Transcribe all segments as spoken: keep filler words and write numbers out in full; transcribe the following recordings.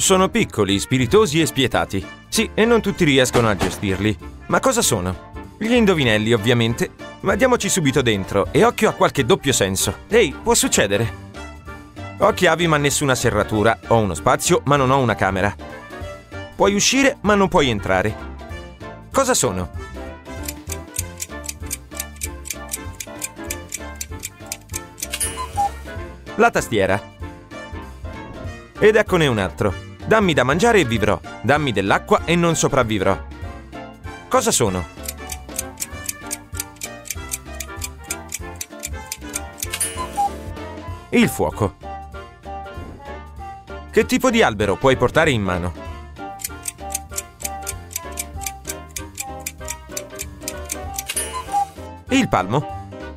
Sono piccoli, spiritosi e spietati. Sì, e non tutti riescono a gestirli. Ma cosa sono? Gli indovinelli, ovviamente. Ma diamoci subito dentro e occhio a qualche doppio senso. Ehi, può succedere. Ho chiavi ma nessuna serratura. Ho uno spazio ma non ho una camera. Puoi uscire ma non puoi entrare. Cosa sono? La tastiera. Ed eccone un altro. Dammi da mangiare e vivrò. Dammi dell'acqua e non sopravvivrò. Cosa sono? Il fuoco. Che tipo di albero puoi portare in mano? Il palmo.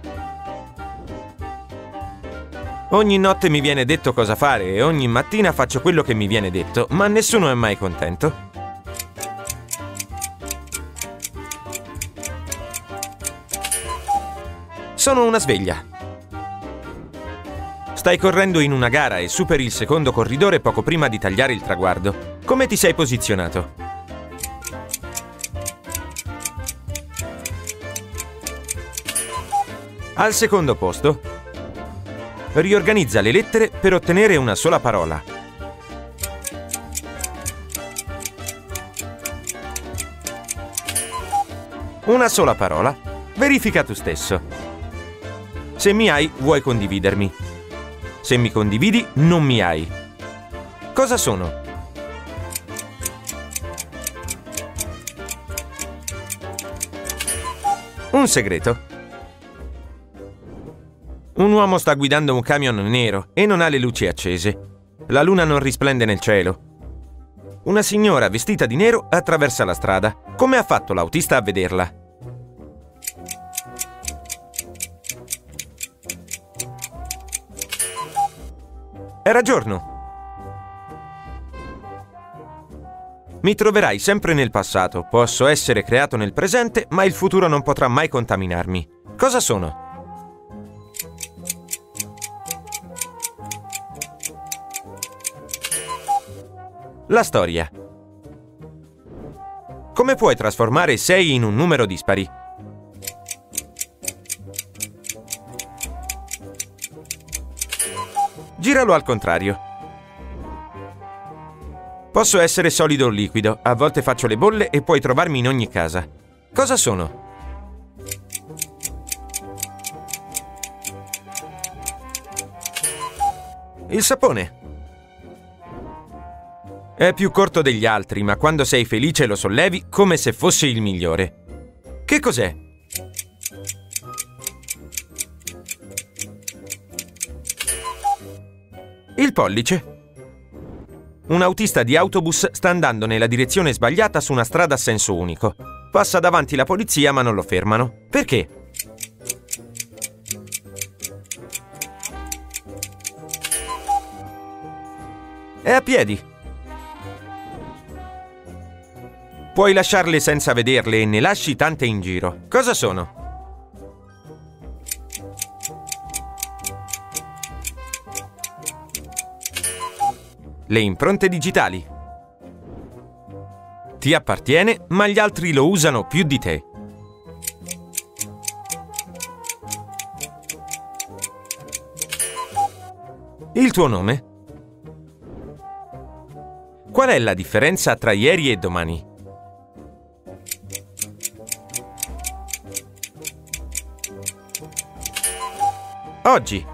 Ogni notte mi viene detto cosa fare e ogni mattina faccio quello che mi viene detto, ma nessuno è mai contento. Sono una sveglia. Stai correndo in una gara e superi il secondo corridore poco prima di tagliare il traguardo. Come ti sei posizionato? Al secondo posto. Riorganizza le lettere per ottenere una sola parola. Una sola parola. Verifica tu stesso. Se mi hai, vuoi condividermi. Se mi condividi, non mi hai. Cosa sono? Un segreto. Un uomo sta guidando un camion nero e non ha le luci accese. La luna non risplende nel cielo. Una signora vestita di nero attraversa la strada. Come ha fatto l'autista a vederla? Era giorno. Mi troverai sempre nel passato. Posso essere creato nel presente, ma il futuro non potrà mai contaminarmi. Cosa sono? La storia. Come puoi trasformare sei in un numero dispari? Giralo al contrario. Posso essere solido o liquido, a volte faccio le bolle e puoi trovarmi in ogni casa. Cosa sono? Il sapone. È più corto degli altri, ma quando sei felice lo sollevi come se fosse il migliore. Che cos'è? Il pollice. Un autista di autobus sta andando nella direzione sbagliata su una strada a senso unico. Passa davanti la polizia ma non lo fermano. Perché? È a piedi. Puoi lasciarle senza vederle e ne lasci tante in giro. Cosa sono? Le impronte digitali. Ti appartiene, ma gli altri lo usano più di te. Il tuo nome? Qual è la differenza tra ieri e domani? Oggi.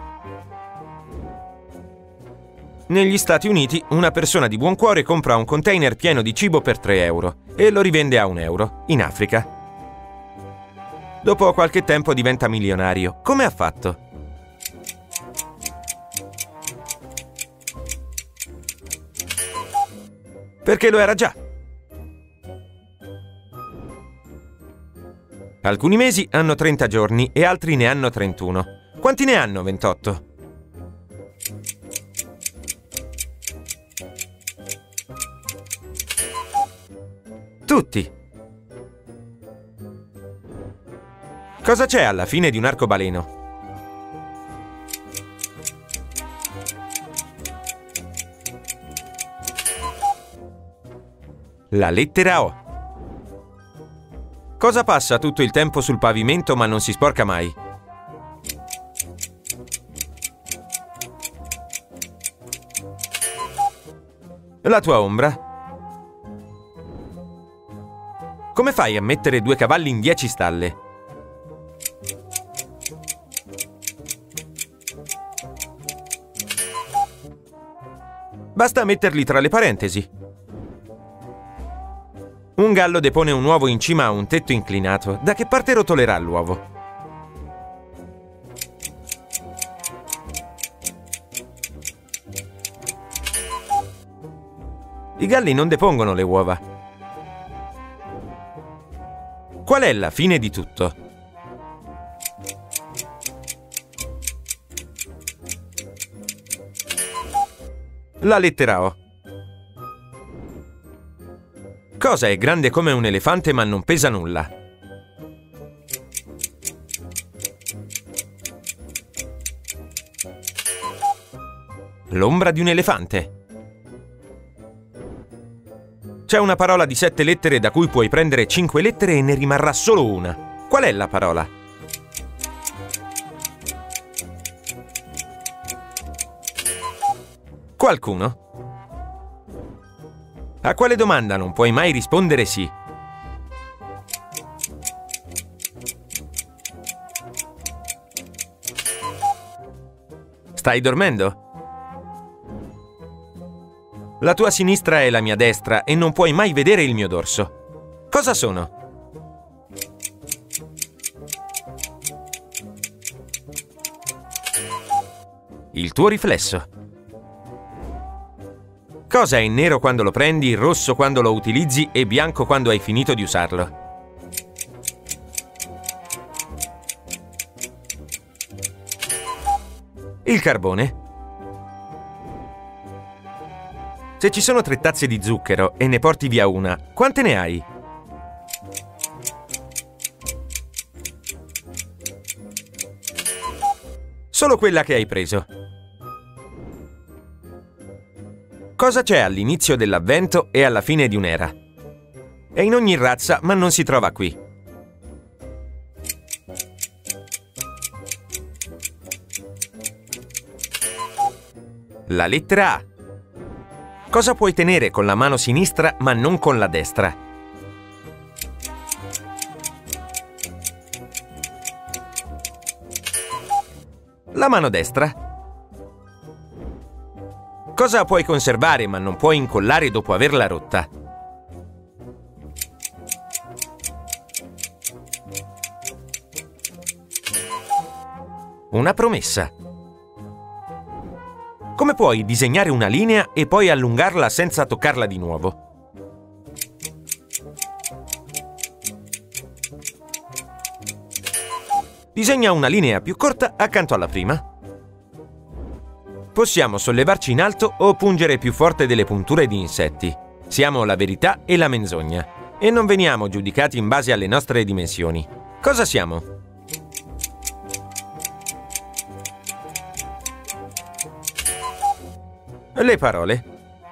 Negli Stati Uniti, una persona di buon cuore compra un container pieno di cibo per tre euro e lo rivende a un euro, in Africa. Dopo qualche tempo diventa milionario. Come ha fatto? Perché lo era già. Alcuni mesi hanno trenta giorni e altri ne hanno trentuno. Quanti ne hanno ventotto? Tutti. Cosa c'è alla fine di un arcobaleno? La lettera O. Cosa passa tutto il tempo sul pavimento ma non si sporca mai? La tua ombra. Come fai a mettere due cavalli in dieci stalle? Basta metterli tra le parentesi. Un gallo depone un uovo in cima a un tetto inclinato. Da che parte rotolerà l'uovo? I galli non depongono le uova. Qual è la fine di tutto? La lettera O. Cosa è grande come un elefante ma non pesa nulla? L'ombra di un elefante. C'è una parola di sette lettere da cui puoi prendere cinque lettere e ne rimarrà solo una. Qual è la parola? Qualcuno? A quale domanda non puoi mai rispondere sì? Stai dormendo? La tua sinistra è la mia destra e non puoi mai vedere il mio dorso. Cosa sono? Il tuo riflesso. Cosa è nero quando lo prendi, rosso quando lo utilizzi e bianco quando hai finito di usarlo? Il carbone. Se ci sono tre tazze di zucchero e ne porti via una, quante ne hai? Solo quella che hai preso. Cosa c'è all'inizio dell'avvento e alla fine di un'era? È in ogni razza, ma non si trova qui. La lettera A. Cosa puoi tenere con la mano sinistra ma non con la destra? La mano destra. Cosa puoi conservare ma non puoi incollare dopo averla rotta? Una promessa. Come puoi disegnare una linea e poi allungarla senza toccarla di nuovo? Disegna una linea più corta accanto alla prima. Possiamo sollevarci in alto o pungere più forte delle punture di insetti. Siamo la verità e la menzogna. E non veniamo giudicati in base alle nostre dimensioni. Cosa siamo? Le parole.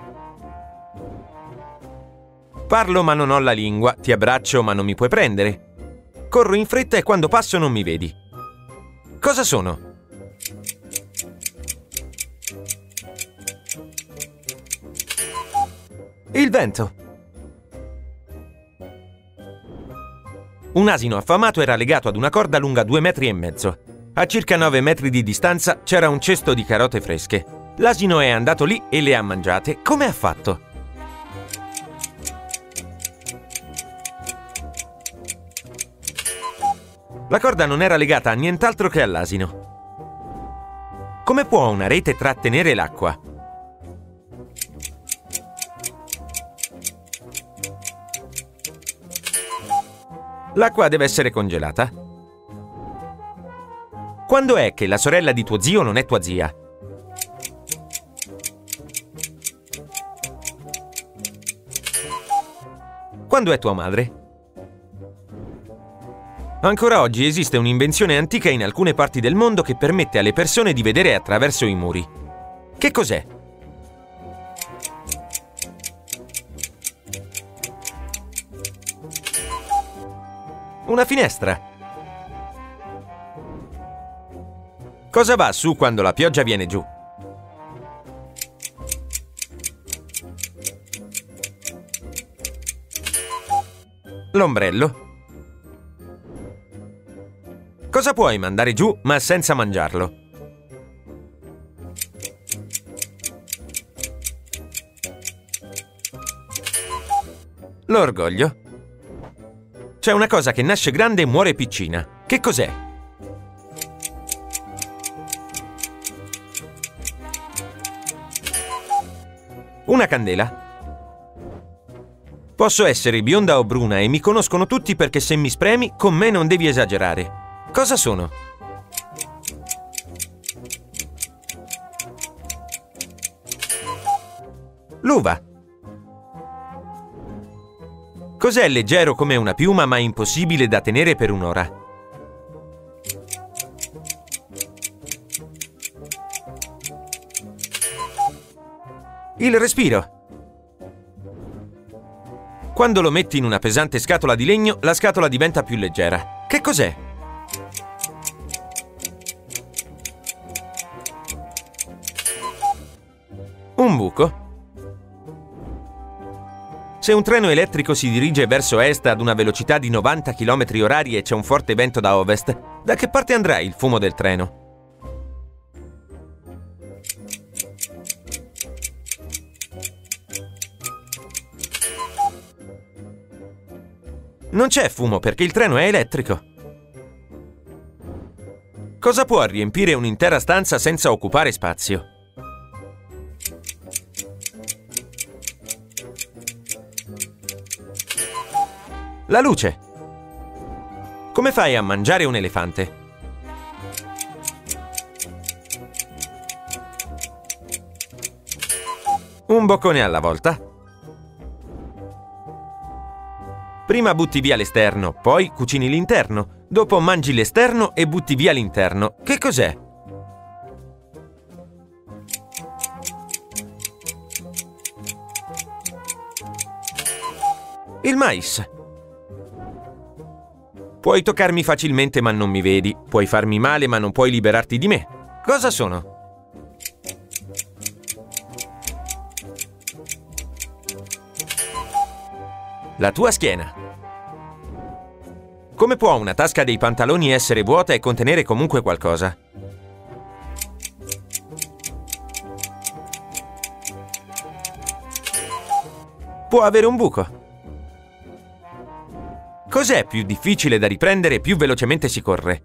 Parlo ma non ho la lingua, ti abbraccio ma non mi puoi prendere. Corro in fretta e quando passo non mi vedi. Cosa sono? Il vento. Un asino affamato era legato ad una corda lunga due metri e mezzo. A circa nove metri di distanza c'era un cesto di carote fresche. L'asino è andato lì e le ha mangiate. Come ha fatto? La corda non era legata a nient'altro che all'asino. Come può una rete trattenere l'acqua? L'acqua deve essere congelata. Quando è che la sorella di tuo zio non è tua zia? Quando è tua madre? Ancora oggi esiste un'invenzione antica in alcune parti del mondo che permette alle persone di vedere attraverso i muri. Che cos'è? Una finestra. Cosa va su quando la pioggia viene giù? L'ombrello. Cosa puoi mandare giù ma senza mangiarlo? L'orgoglio. C'è una cosa che nasce grande e muore piccina. Che cos'è? Una candela. Posso essere bionda o bruna e mi conoscono tutti perché se mi spremi, con me non devi esagerare. Cosa sono? L'uva. Cos'è leggero come una piuma ma impossibile da tenere per un'ora? Il respiro. Quando lo metti in una pesante scatola di legno, la scatola diventa più leggera. Che cos'è? Un buco. Se un treno elettrico si dirige verso est ad una velocità di novanta chilometri orari e c'è un forte vento da ovest, da che parte andrà il fumo del treno? Non c'è fumo perché il treno è elettrico. Cosa può riempire un'intera stanza senza occupare spazio? La luce. Come fai a mangiare un elefante? Un boccone alla volta. Prima butti via l'esterno, poi cucini l'interno. Dopo mangi l'esterno e butti via l'interno. Che cos'è? Il mais. Puoi toccarmi facilmente ma non mi vedi. Puoi farmi male ma non puoi liberarti di me. Cosa sono? La tua schiena. Come può una tasca dei pantaloni essere vuota e contenere comunque qualcosa? Può avere un buco. Cos'è più difficile da riprendere e più velocemente si corre?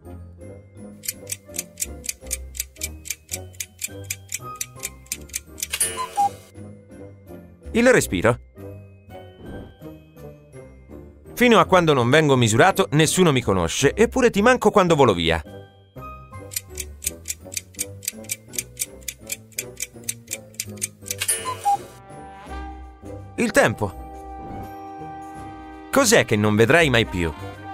Il respiro. Fino a quando non vengo misurato, nessuno mi conosce, eppure ti manco quando volo via. Il tempo. Cos'è che non vedrai mai più?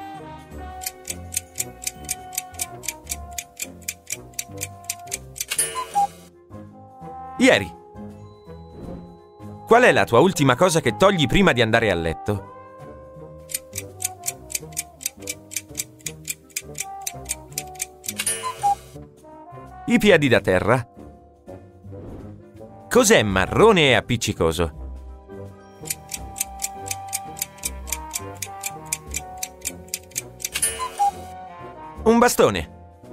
Ieri. Qual è la tua ultima cosa che togli prima di andare a letto? I piedi da terra. Cos'è marrone e appiccicoso? Un bastone.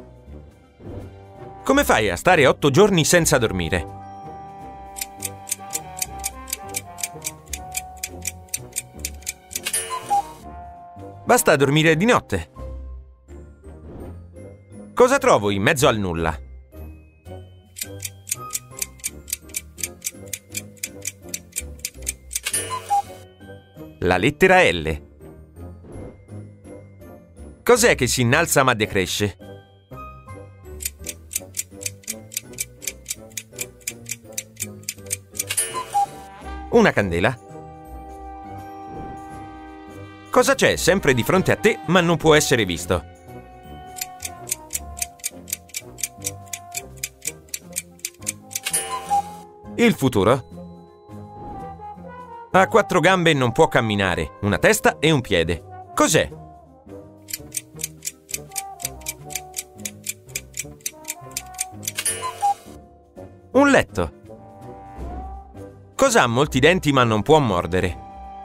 Come fai a stare otto giorni senza dormire? Basta dormire di notte. Cosa trovo in mezzo al nulla? La lettera L. Cos'è che si innalza ma decresce? Una candela. Cosa c'è sempre di fronte a te ma non può essere visto? Il futuro. Ha quattro gambe e non può camminare, una testa e un piede. Cos'è? Un letto. Cosa ha molti denti ma non può mordere?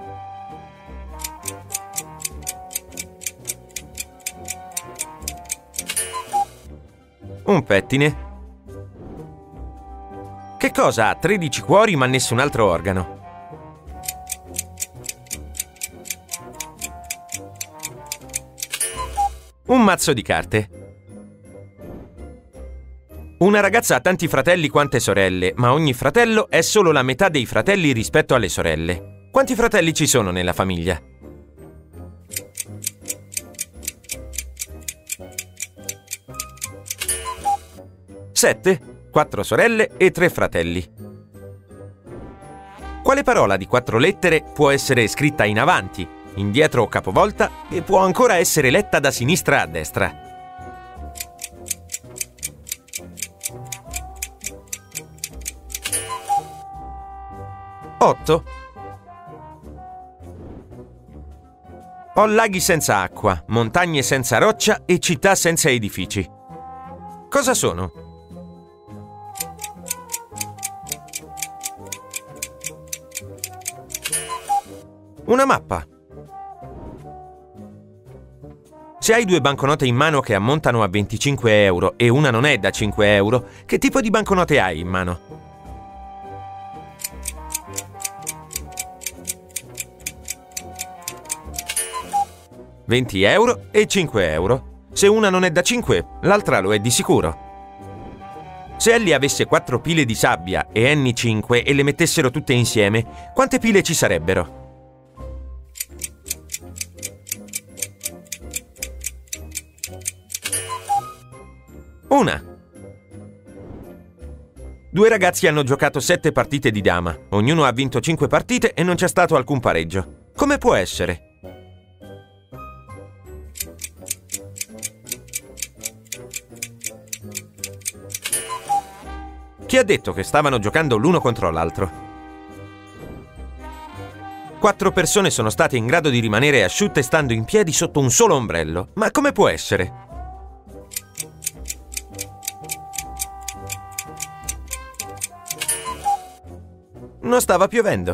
Un pettine. Che cosa ha tredici cuori ma nessun altro organo? Un mazzo di carte. Una ragazza ha tanti fratelli quante sorelle, ma ogni fratello è solo la metà dei fratelli rispetto alle sorelle. Quanti fratelli ci sono nella famiglia? Sette, quattro sorelle e tre fratelli. Quale parola di quattro lettere può essere scritta in avanti, indietro o capovolta e può ancora essere letta da sinistra a destra? otto. Ho laghi senza acqua, montagne senza roccia e città senza edifici. Cosa sono? Una mappa. Se hai due banconote in mano che ammontano a venticinque euro e una non è da cinque euro, che tipo di banconote hai in mano? venti euro e cinque euro. Se una non è da cinque, l'altra lo è di sicuro. Se Ellie avesse quattro pile di sabbia e Annie cinque e le mettessero tutte insieme, quante pile ci sarebbero? Una. Due ragazzi hanno giocato sette partite di dama. Ognuno ha vinto cinque partite e non c'è stato alcun pareggio. Come può essere? Chi ha detto che stavano giocando l'uno contro l'altro? Quattro persone sono state in grado di rimanere asciutte stando in piedi sotto un solo ombrello. Ma come può essere? Non stava piovendo.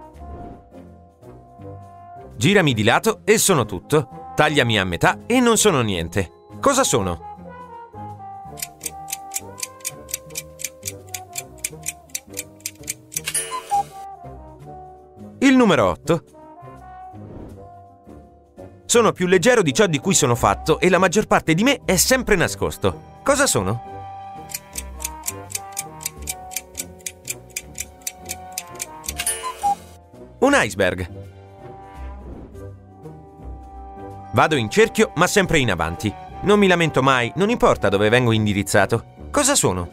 Girami di lato e sono tutto. Tagliami a metà e non sono niente. Cosa sono? Il numero otto. Sono più leggero di ciò di cui sono fatto e la maggior parte di me è sempre nascosto. Cosa sono? Un iceberg. Vado in cerchio, ma sempre in avanti. Non mi lamento mai, non importa dove vengo indirizzato. Cosa sono?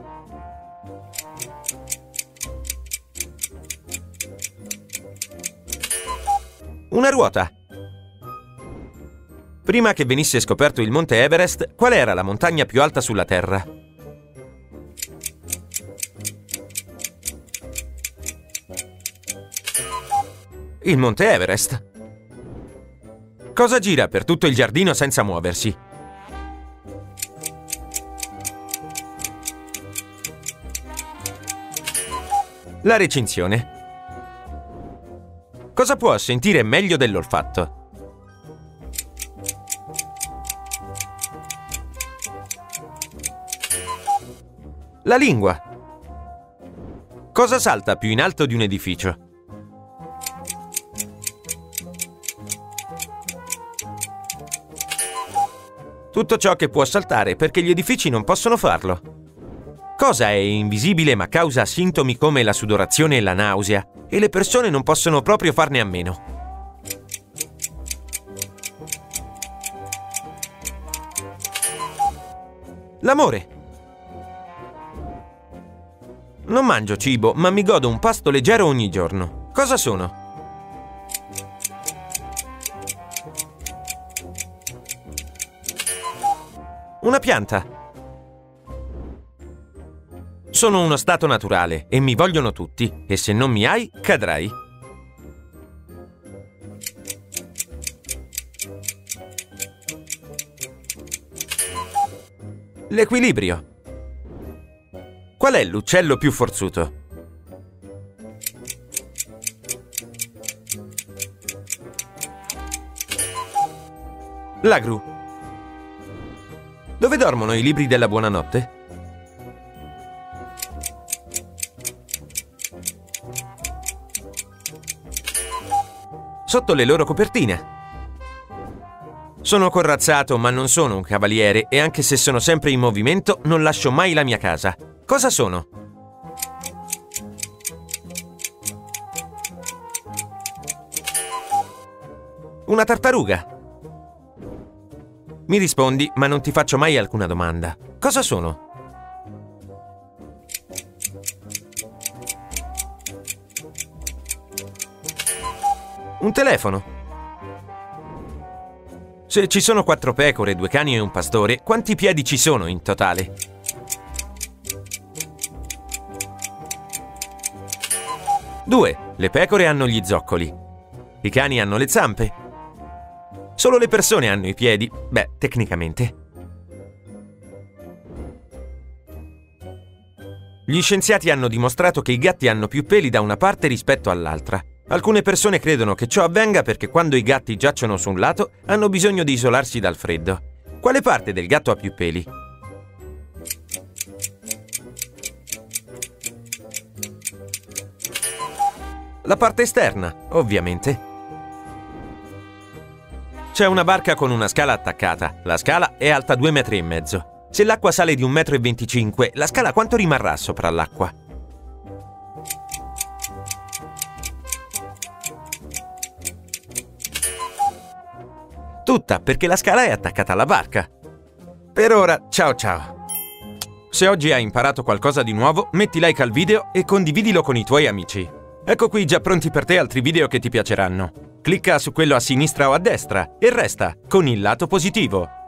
Una ruota. Prima che venisse scoperto il monte Everest, qual era la montagna più alta sulla Terra? Il monte Everest. Cosa gira per tutto il giardino senza muoversi? La recinzione. Cosa può sentire meglio dell'olfatto? La lingua. Cosa salta più in alto di un edificio? Tutto ciò che può saltare perché gli edifici non possono farlo. Cosa è invisibile ma causa sintomi come la sudorazione e la nausea e le persone non possono proprio farne a meno? L'amore. Non mangio cibo, ma mi godo un pasto leggero ogni giorno. Cosa sono? Una pianta. Sono uno stato naturale e mi vogliono tutti, e se non mi hai, cadrai. L'equilibrio. Qual è l'uccello più forzuto? La gru. Dove dormono i libri della buonanotte? Sotto le loro copertine. Sono corazzato, ma non sono un cavaliere e anche se sono sempre in movimento non lascio mai la mia casa. Cosa sono? Una tartaruga. Mi rispondi, ma non ti faccio mai alcuna domanda. Cosa sono? Un telefono. Se ci sono quattro pecore, due cani e un pastore, quanti piedi ci sono in totale? Due. Le pecore hanno gli zoccoli. I cani hanno le zampe. Solo le persone hanno i piedi. Beh, tecnicamente. Gli scienziati hanno dimostrato che i gatti hanno più peli da una parte rispetto all'altra. Alcune persone credono che ciò avvenga perché quando i gatti giacciono su un lato hanno bisogno di isolarsi dal freddo. Quale parte del gatto ha più peli? La parte esterna, ovviamente. C'è una barca con una scala attaccata. La scala è alta due metri e mezzo. Se l'acqua sale di un metro e venticinque, la scala quanto rimarrà sopra l'acqua? Tutta, perché la scala è attaccata alla barca. Per ora, ciao ciao. Se oggi hai imparato qualcosa di nuovo, metti like al video e condividilo con i tuoi amici. Ecco qui già pronti per te altri video che ti piaceranno. Clicca su quello a sinistra o a destra e resta con il lato positivo.